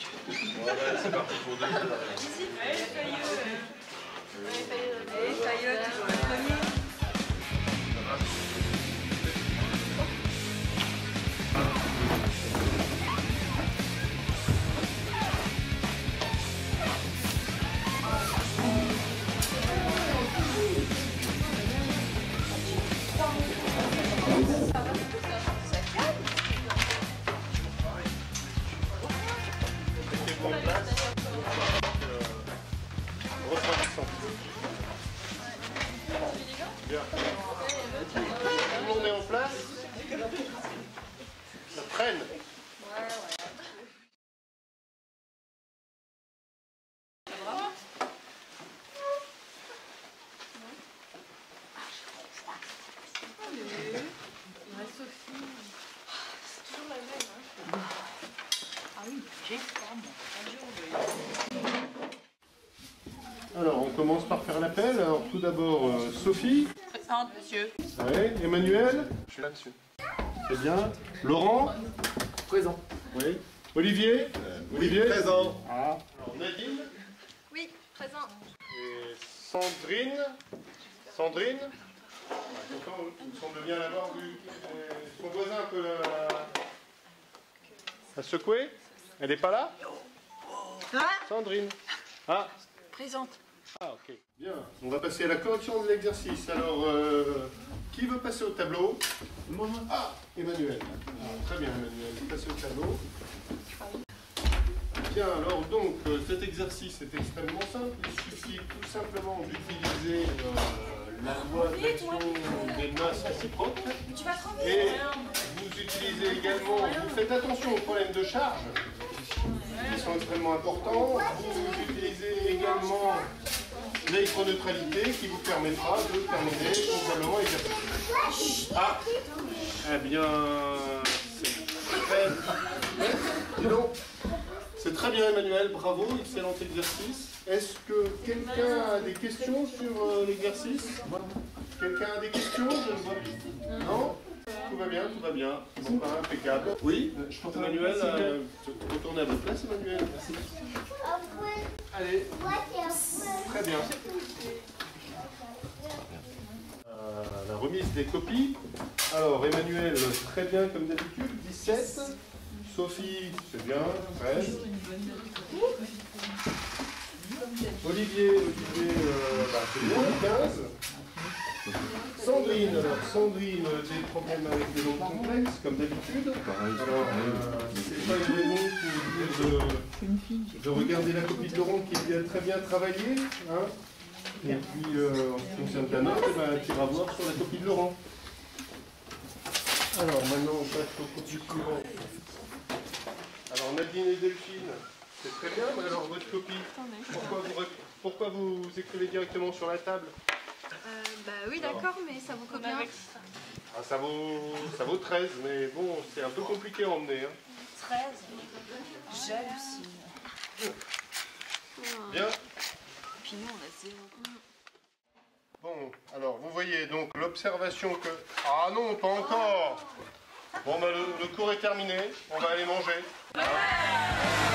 Voilà, c'est parti pour 2 heures. Allez, Fayeux, toujours le premier. Bien. Tout le monde est en place. Ça traîne. Il reste Sophie. C'est toujours la même. Hein. Ah oui, j'ai femme. Alors, on commence par faire l'appel. Alors, tout d'abord, Sophie. Présente, monsieur. Oui. Emmanuel. Je suis là-dessus. Très bien. Laurent. Présent. Oui. Olivier. Olivier. Présent. Ah. Alors, Nadine. Oui, présent. Et Sandrine. Sandrine. Pourtant, il me semble bien l'avoir vu. Son voisin peut la secouer. Elle n'est pas là? Sandrine. Ah. Présente. Ah, ok. Bien. On va passer à la correction de l'exercice. Alors, qui veut passer au tableau? Moi. Ah, Emmanuel. Ah, très bien, Emmanuel. Passez au tableau. Bien, alors donc, cet exercice est extrêmement simple. Il suffit tout simplement d'utiliser la loi d'action des masses réciproques. Et vous utilisez également, vous faites attention aux problèmes de charge, qui sont extrêmement importants. Vous utilisez également l'électroneutralité qui vous permettra de terminer convenablement l'exercice. Ah, eh bien, c'est très... Dis donc. C'est très bien, Emmanuel, bravo, excellent exercice. Est-ce que quelqu'un a des questions sur l'exercice? Quelqu'un a des questions? Je ne vois plus. Non? Tout va bien, tout va bien. Bon, bah, impeccable. Oui, Emmanuel, retournez à votre place, Emmanuel. Merci. Allez, très bien. La remise des copies. Alors, Emmanuel, très bien comme d'habitude, 17. Sophie, c'est bien, 13. Olivier, c'est bien, 15. Sandrine, alors Sandrine, des problèmes avec les nombres complexes, comme d'habitude. Alors, c'est pas une raison pour dire de regarder la copie de Laurent qui a très bien travaillé. Hein. Et puis, en ce qui concerne ta note, tu iras voir sur la copie de Laurent. Alors, maintenant, on passe au copies suivant. Alors Nadine et Delphine, c'est très bien, mais alors votre copie, pourquoi vous écrivez directement sur la table? Bah oui, d'accord, mais ça vaut combien? Ah, ça vaut 13, mais bon, c'est un peu compliqué à emmener. Hein. 13. J'hallucine. Bien. Puis nous, on a 0. Bon, alors vous voyez donc l'observation que... Ah non, pas encore. Bon, bah le cours est terminé, on va aller manger. Hein.